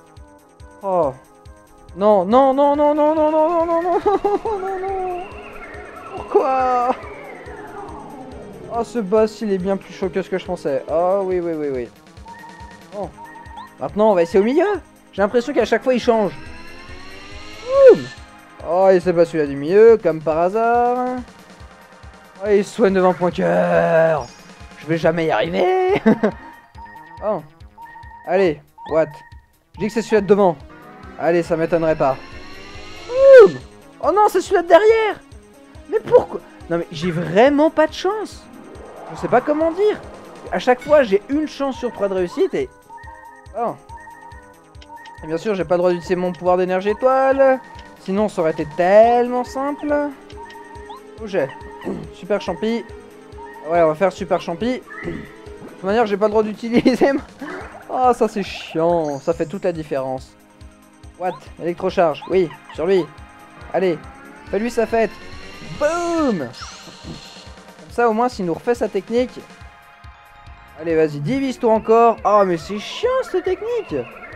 Oh. Non, non, non, non, non, non, non, non, non, non, non, non, non. Pourquoi? Oh, ce boss, il est bien plus chaud que ce que je pensais. Oh, oui, oui, oui, oui. Bon. Maintenant, on va essayer au milieu. J'ai l'impression qu'à chaque fois, il change. Boum. Oh, et c'est pas celui-là du milieu, comme par hasard. Oh, il soigne de vingt points cœur. Je vais jamais y arriver. Oh. Allez, what? Je dis que c'est celui-là de devant. Allez, ça m'étonnerait pas. Boum. Oh non, c'est celui-là de derrière. Mais pourquoi? Non mais j'ai vraiment pas de chance. Je sais pas comment dire. À chaque fois j'ai une chance sur trois de réussite et... Oh. Et bien sûr j'ai pas le droit d'utiliser mon pouvoir d'énergie étoile. Sinon ça aurait été tellement simple. Où j'ai super champi. Ouais on va faire super champi. De toute manière j'ai pas le droit d'utiliser. Oh ça c'est chiant. Ça fait toute la différence. What? Électrocharge. Oui, sur lui. Allez, fais-lui sa fête. Boum. Comme ça au moins s'il nous refait sa technique. Allez vas-y, divise-toi encore. Oh mais c'est chiant cette technique.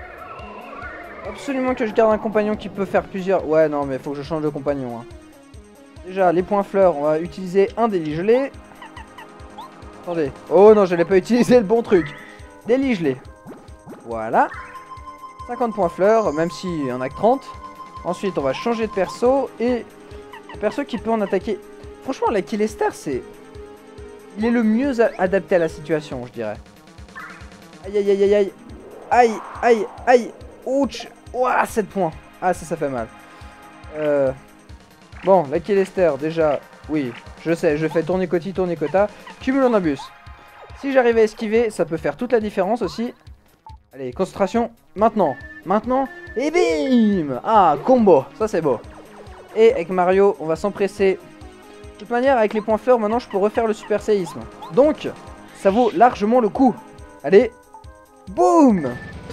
Absolument que je garde un compagnon qui peut faire plusieurs... Ouais non mais faut que je change de compagnon hein. Déjà les points fleurs, on va utiliser un délit gelé. Attendez. Oh non, je n'ai pas utilisé le bon truc. Délit gelé. Voilà. cinquante points fleurs, même s'il y en a que trente. Ensuite on va changer de perso. Et un perso qui peut en attaquer. Franchement la Killester c'est... Il est le mieux adapté à la situation je dirais. Aïe aïe aïe aïe aïe. Aïe aïe aïe. Ouch. Ouah sept points. Ah ça ça fait mal. Euh... Bon la Killester déjà. Oui je sais je fais tournicoti tournicota. Cumul en abus. Si j'arrive à esquiver ça peut faire toute la différence aussi. Allez concentration. Maintenant. Maintenant. Et bim. Ah combo. Ça c'est beau. Et avec Mario on va s'empresser. De toute manière avec les points fleurs maintenant je peux refaire le super séisme. Donc ça vaut largement le coup. Allez. Boum.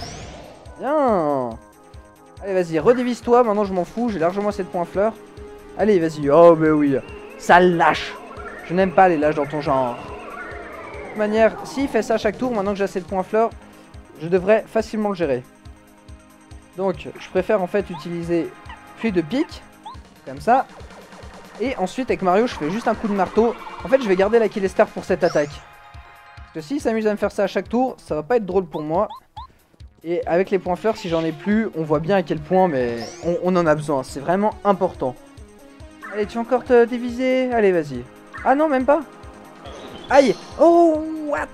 Bien. Allez vas-y redivise-toi. Maintenant je m'en fous. J'ai largement assez de points fleurs. Allez vas-y. Oh mais oui. Ça lâche. Je n'aime pas les lâches dans ton genre. De toute manière s'il fait ça à chaque tour, maintenant que j'ai assez de points fleurs, je devrais facilement le gérer. Donc je préfère en fait utiliser pluie de pique. Comme ça. Et ensuite avec Mario je fais juste un coup de marteau. En fait je vais garder la Killester pour cette attaque. Parce que s'il s'amuse à me faire ça à chaque tour, ça va pas être drôle pour moi. Et avec les points fleurs si j'en ai plus, on voit bien à quel point mais on, on en a besoin. C'est vraiment important. Allez tu veux encore te diviser? Allez vas-y. Ah non même pas. Aïe. Oh what.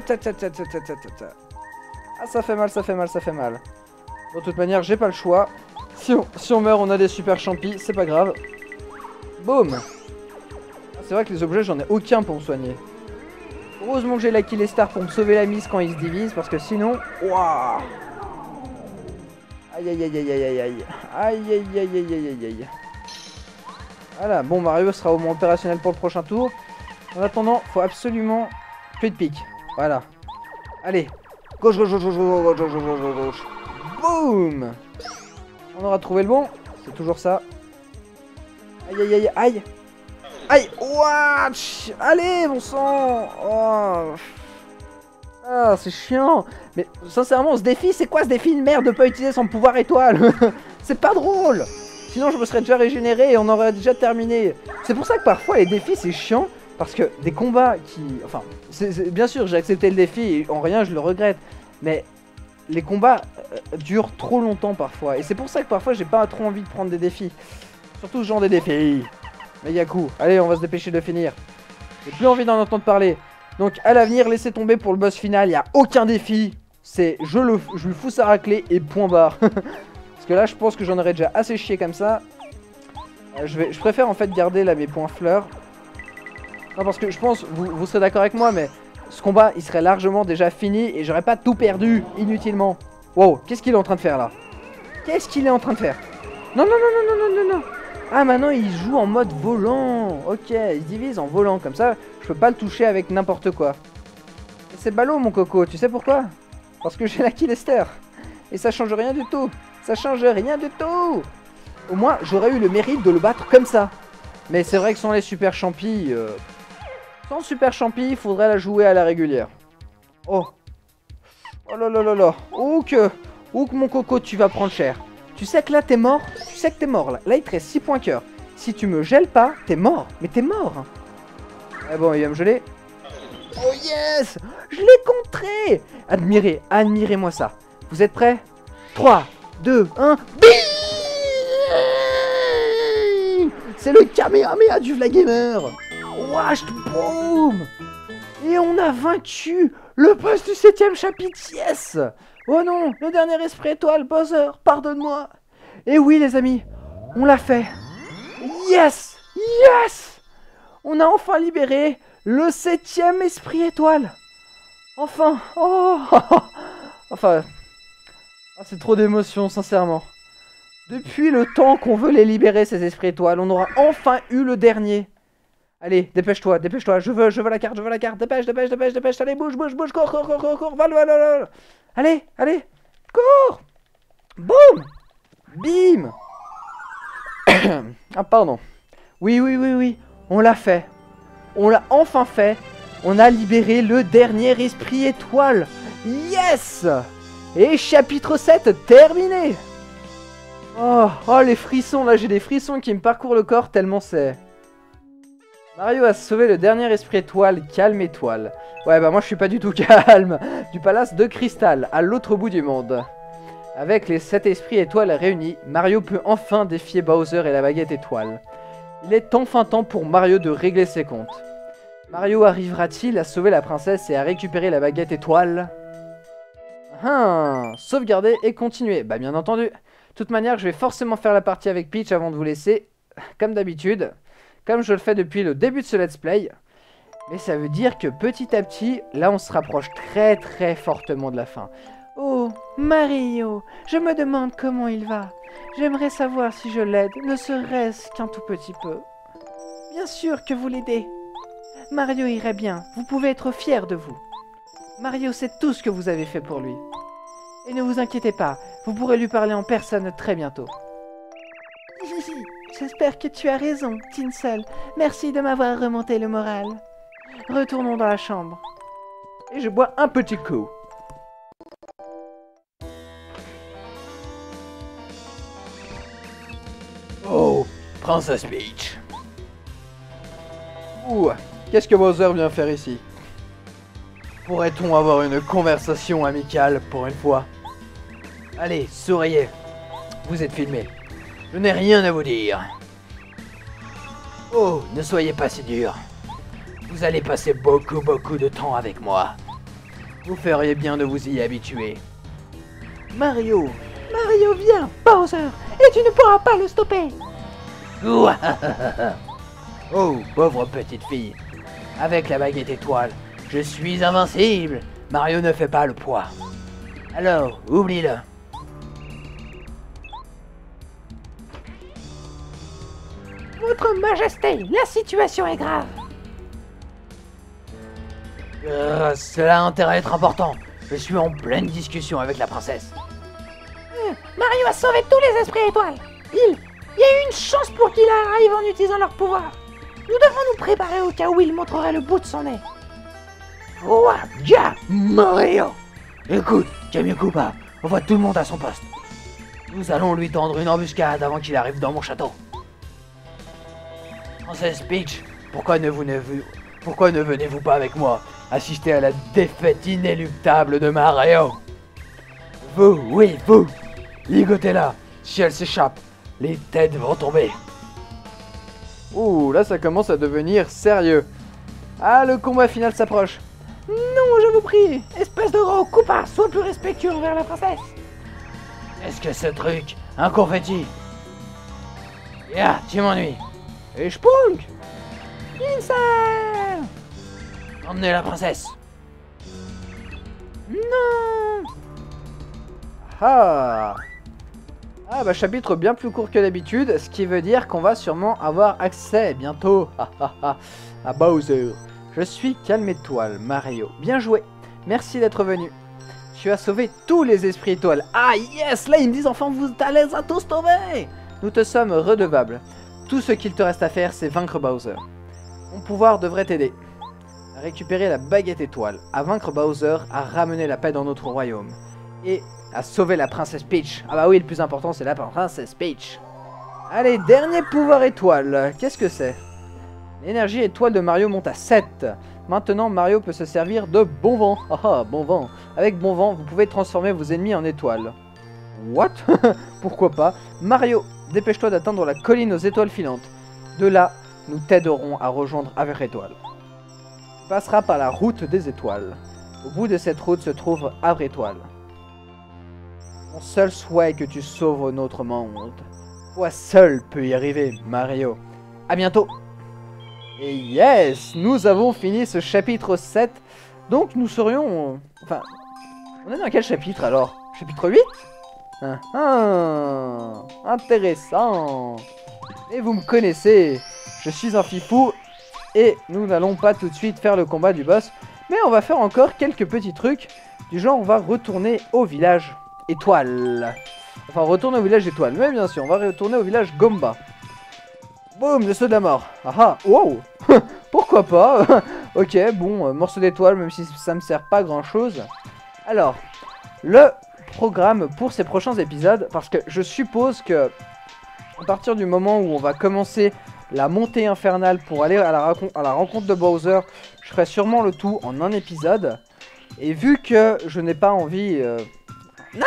Ah ça fait mal, ça fait mal, ça fait mal. Bon, de toute manière j'ai pas le choix. Si on, si on meurt on a des super champis, c'est pas grave. Boum. Ah, c'est vrai que les objets j'en ai aucun pour me soigner. Heureusement que j'ai la Killester pour me sauver la mise quand ils se divisent parce que sinon... Waouh. Aïe aïe aïe aïe aïe aïe aïe. Aïe aïe aïe aïe aïe aïe aïe. Voilà, bon Mario sera au moins opérationnel pour le prochain tour. En attendant, faut absolument plus de pique. Voilà. Allez. Gauche, gauche, gauche, gauche, gauche, gauche, gauche, gauche, gauche. Boum. On aura trouvé le bon. C'est toujours ça. Aïe aïe aïe aïe. Aïe. Watch. Allez mon sang. Oh. Ah c'est chiant. Mais sincèrement ce défi c'est quoi ce défi de merde de pas utiliser son pouvoir étoile. C'est pas drôle. Sinon je me serais déjà régénéré et on aurait déjà terminé. C'est pour ça que parfois les défis c'est chiant. Parce que des combats qui... Enfin, c'est, c'est, bien sûr j'ai accepté le défi et en rien je le regrette. Mais les combats euh, durent trop longtemps parfois. Et c'est pour ça que parfois j'ai pas trop envie de prendre des défis. Surtout ce genre de défis. Méga coup. Allez on va se dépêcher de finir. J'ai plus envie d'en entendre parler. Donc à l'avenir laissez tomber pour le boss final. Il n'y a aucun défi. C'est je, le, je lui fous sa raclée et point barre. Parce que là je pense que j'en aurais déjà assez chié comme ça. euh, je, vais, je préfère en fait garder là mes points fleurs. Non parce que je pense, vous, vous serez d'accord avec moi, mais ce combat il serait largement déjà fini et j'aurais pas tout perdu inutilement. Wow, qu'est-ce qu'il est en train de faire là? Qu'est-ce qu'il est en train de faire? Non non non non non non non non. Ah maintenant il joue en mode volant. Ok, il se divise en volant comme ça, je peux pas le toucher avec n'importe quoi. C'est ballot mon coco, tu sais pourquoi? Parce que j'ai la Killester. Et ça change rien du tout. Ça change rien du tout. Au moins j'aurais eu le mérite de le battre comme ça. Mais c'est vrai que sans les super champis... Euh... Sans super champi, il faudrait la jouer à la régulière. Oh. Oh là là là là. Ou que... Ou que mon coco, tu vas prendre cher. Tu sais que là, t'es mort. Tu sais que t'es mort, là. Là, il te reste six points cœur. Si tu me gèles pas, t'es mort. Mais t'es mort. Ah bon, il va me geler. Oh yes. Je l'ai contré. Admirez, admirez-moi ça. Vous êtes prêts? trois, deux, un... Bim. C'est le Kamehameha du Vlagamer. Wash, boum. Et on a vaincu le boss du septième chapitre, yes. Oh non, le dernier esprit étoile, Bowser, pardonne-moi. Et oui les amis, on l'a fait. Yes, Yes! On a enfin libéré le septième esprit étoile. Enfin. Oh. Enfin. Oh, c'est trop d'émotions, sincèrement. Depuis le temps qu'on veut les libérer, ces esprits étoiles, on aura enfin eu le dernier. Allez, dépêche-toi, dépêche-toi, je veux, je veux la carte, je veux la carte, dépêche, dépêche, dépêche, dépêche, allez, bouge, bouge, bouge, cours, cours, cours, cours, cours, vole, vole, vole. Allez, allez, cours. Boum. Bim. Ah, pardon. Oui, oui, oui, oui, on l'a fait. On l'a enfin fait. On a libéré le dernier esprit étoile. Yes. Et chapitre sept terminé. Oh, oh, les frissons, là, j'ai des frissons qui me parcourent le corps tellement c'est... Mario a sauvé le dernier esprit étoile, calme étoile. Ouais, bah moi je suis pas du tout calme. Du palace de cristal, à l'autre bout du monde. Avec les sept esprits étoiles réunis, Mario peut enfin défier Bowser et la baguette étoile. Il est enfin temps pour Mario de régler ses comptes. Mario arrivera-t-il à sauver la princesse et à récupérer la baguette étoile? Ah, sauvegarder et continuer. Bah bien entendu. De toute manière, je vais forcément faire la partie avec Peach avant de vous laisser, comme d'habitude. Comme je le fais depuis le début de ce let's play. Mais ça veut dire que petit à petit, là on se rapproche très très fortement de la fin. Oh, Mario, je me demande comment il va. J'aimerais savoir si je l'aide, ne serait-ce qu'un tout petit peu. Bien sûr que vous l'aidez. Mario irait bien, vous pouvez être fier de vous. Mario sait tout ce que vous avez fait pour lui. Et ne vous inquiétez pas, vous pourrez lui parler en personne très bientôt. J'espère que tu as raison, Tinsel. Merci de m'avoir remonté le moral. Retournons dans la chambre. Et je bois un petit coup. Oh, Princess Peach. Ouh, qu'est-ce que Bowser vient faire ici? Pourrait-on avoir une conversation amicale pour une fois? Allez, souriez. Vous êtes filmé. Je n'ai rien à vous dire. Oh, ne soyez pas si dur. Vous allez passer beaucoup beaucoup de temps avec moi. Vous feriez bien de vous y habituer. Mario. Mario, viens, Bowser, et tu ne pourras pas le stopper. Oh, pauvre petite fille. Avec la baguette étoile, je suis invincible. Mario ne fait pas le poids. Alors, oublie-le. Votre Majesté, la situation est grave. Euh, cela a intérêt à être important. Je suis en pleine discussion avec la princesse. Euh, Mario a sauvé tous les esprits étoiles. Il, il y a eu une chance pour qu'il arrive en utilisant leur pouvoir. Nous devons nous préparer au cas où il montrerait le bout de son nez. Oh, ya, Mario. Écoute, Kamikupa, on voit tout le monde à son poste. Nous allons lui tendre une embuscade avant qu'il arrive dans mon château. Princesse Peach, pourquoi ne, vous ne, pourquoi ne venez-vous pas avec moi assister à la défaite inéluctable de Mario? Vous, oui, vous, ligotez-la. Si elle s'échappe, les têtes vont tomber. Ouh, là ça commence à devenir sérieux. Ah, le combat final s'approche. Non, je vous prie, espèce de gros coupa, sois plus respectueux envers la princesse. Qu'est-ce que ce truc? Un confetti. Ya, tu m'ennuies. Et je punk. Insane. Emmenez la princesse. Non. Ah. Ah bah chapitre bien plus court que d'habitude, ce qui veut dire qu'on va sûrement avoir accès bientôt à Bowser. Je suis calme étoile, Mario. Bien joué. Merci d'être venu. Tu as sauvé tous les esprits étoiles. Ah yes, là ils me disent enfin vous allez à tous sauver. Nous te sommes redevables. Tout ce qu'il te reste à faire, c'est vaincre Bowser. Mon pouvoir devrait t'aider. À récupérer la baguette étoile, à vaincre Bowser, à ramener la paix dans notre royaume. Et à sauver la princesse Peach. Ah bah oui, le plus important, c'est la princesse Peach. Allez, dernier pouvoir étoile. Qu'est-ce que c'est? L'énergie étoile de Mario monte à sept. Maintenant, Mario peut se servir de bon vent. Ah ah, bon vent. Avec bon vent, vous pouvez transformer vos ennemis en étoiles. What? Pourquoi pas? Mario, dépêche-toi d'atteindre la colline aux étoiles filantes. De là, nous t'aiderons à rejoindre Havre Étoile. Tu passeras par la route des étoiles. Au bout de cette route se trouve Havre Étoile. Mon seul souhait est que tu sauves notre monde. Toi seul peux y arriver, Mario. à bientôt. Et yes, nous avons fini ce chapitre sept. Donc nous serions... Enfin, on est dans quel chapitre alors? Chapitre huit? Ah, ah, intéressant. Et vous me connaissez, je suis un fifou. Et nous n'allons pas tout de suite faire le combat du boss. Mais on va faire encore quelques petits trucs. Du genre, on va retourner au village étoile. Enfin, retourner au village étoile. Mais bien sûr, on va retourner au village Gomba. Boum, le saut de la mort. Ah ah, wow. Pourquoi pas. Ok, bon, euh, morceau d'étoile, même si ça me sert pas grand chose. Alors, le programme pour ces prochains épisodes, parce que je suppose que à partir du moment où on va commencer la montée infernale pour aller à la, à la rencontre de Bowser, je ferai sûrement le tout en un épisode. Et vu que je n'ai pas envie... Euh... Non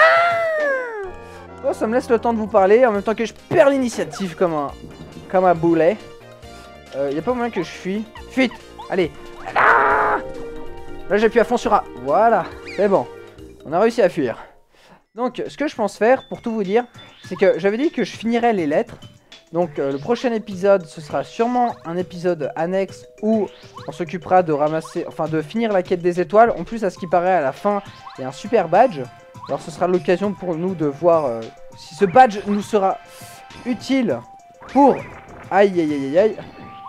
oh, ça me laisse le temps de vous parler, en même temps que je perds l'initiative comme un... Comme un boulet. Il euh, n'y a pas moyen que je fuis. Fuite. Allez. Ah là j'appuie à fond sur A. Voilà. C'est bon. On a réussi à fuir. Donc ce que je pense faire, pour tout vous dire, c'est que j'avais dit que je finirais les lettres. Donc euh, le prochain épisode, ce sera sûrement un épisode annexe où on s'occupera de ramasser, enfin de finir la quête des étoiles. En plus, à ce qui paraît, à la fin, il y a un super badge. Alors ce sera l'occasion pour nous de voir euh, si ce badge nous sera utile pour... Aïe aïe aïe aïe aïe.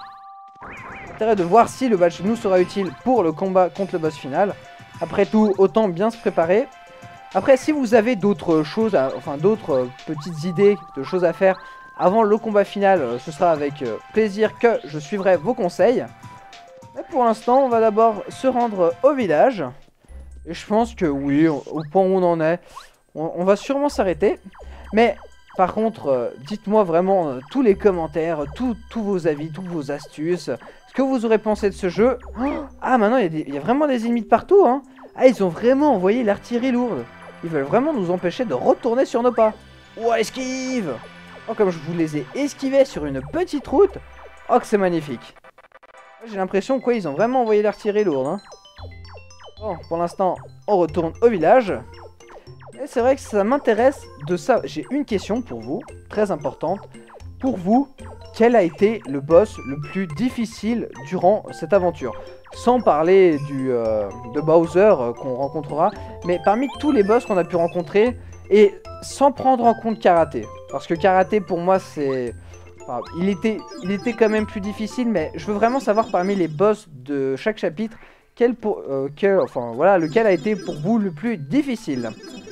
Intérêt de voir si le badge nous sera utile pour le combat contre le boss final. Après tout, autant bien se préparer. Après, si vous avez d'autres choses, à, enfin d'autres euh, petites idées de choses à faire avant le combat final, euh, ce sera avec euh, plaisir que je suivrai vos conseils. Mais pour l'instant, on va d'abord se rendre au village. Et je pense que oui, au point où on en est, on, on va sûrement s'arrêter. Mais... Par contre, euh, dites-moi vraiment euh, tous les commentaires, tous vos avis, toutes vos astuces, ce que vous aurez pensé de ce jeu. Oh ah, maintenant, il y, y a vraiment des ennemis de partout, hein. Ah, ils ont vraiment envoyé l'artillerie lourde. Ils veulent vraiment nous empêcher de retourner sur nos pas. Oh, esquive. Oh, comme je vous les ai esquivés sur une petite route. Oh, que c'est magnifique. J'ai l'impression quoi, ils ont vraiment envoyé l'artillerie lourde, hein. Bon, pour l'instant, on retourne au village. Et c'est vrai que ça m'intéresse de ça. J'ai une question pour vous, très importante. Pour vous, quel a été le boss le plus difficile durant cette aventure? Sans parler du, euh, de Bowser euh, qu'on rencontrera, mais parmi tous les boss qu'on a pu rencontrer, et sans prendre en compte Karaté. Parce que Karaté, pour moi, c'est... Enfin, il était, il était quand même plus difficile, mais je veux vraiment savoir parmi les boss de chaque chapitre, quel pour, euh, quel, enfin, voilà, lequel a été pour vous le plus difficile.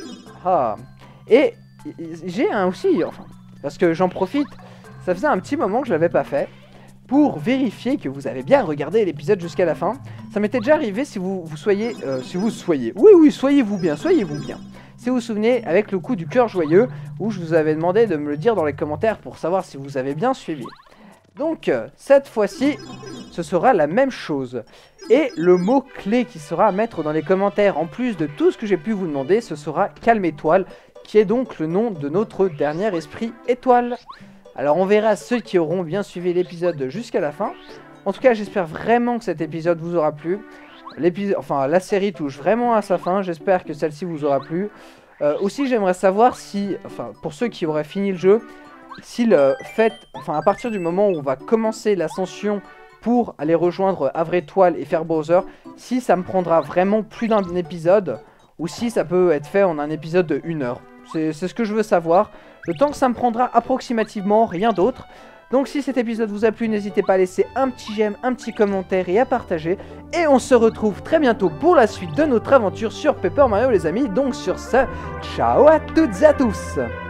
Ah. Et j'ai un aussi, enfin, parce que j'en profite, ça faisait un petit moment que je l'avais pas fait, pour vérifier que vous avez bien regardé l'épisode jusqu'à la fin. Ça m'était déjà arrivé si vous, vous soyez, euh, si vous soyez, oui oui, soyez-vous bien, soyez-vous bien. Si vous vous souvenez, avec le coup du cœur joyeux, où je vous avais demandé de me le dire dans les commentaires pour savoir si vous avez bien suivi. Donc, euh, cette fois-ci, ce sera la même chose. Et le mot-clé qui sera à mettre dans les commentaires, en plus de tout ce que j'ai pu vous demander, ce sera Calme Étoile, qui est donc le nom de notre dernier esprit étoile. Alors on verra ceux qui auront bien suivi l'épisode jusqu'à la fin. En tout cas, j'espère vraiment que cet épisode vous aura plu. L'épisode, enfin, la série touche vraiment à sa fin, j'espère que celle-ci vous aura plu. Euh, aussi, j'aimerais savoir si, enfin, pour ceux qui auraient fini le jeu, si le fait, enfin, à partir du moment où on va commencer l'ascension pour aller rejoindre Havre Étoile et faire Bowser, si ça me prendra vraiment plus d'un épisode, ou si ça peut être fait en un épisode de une heure. C'est ce que je veux savoir. Le temps que ça me prendra approximativement, rien d'autre. Donc si cet épisode vous a plu, n'hésitez pas à laisser un petit j'aime, un petit commentaire et à partager. Et on se retrouve très bientôt pour la suite de notre aventure sur Paper Mario les amis. Donc sur ce, ciao à toutes et à tous.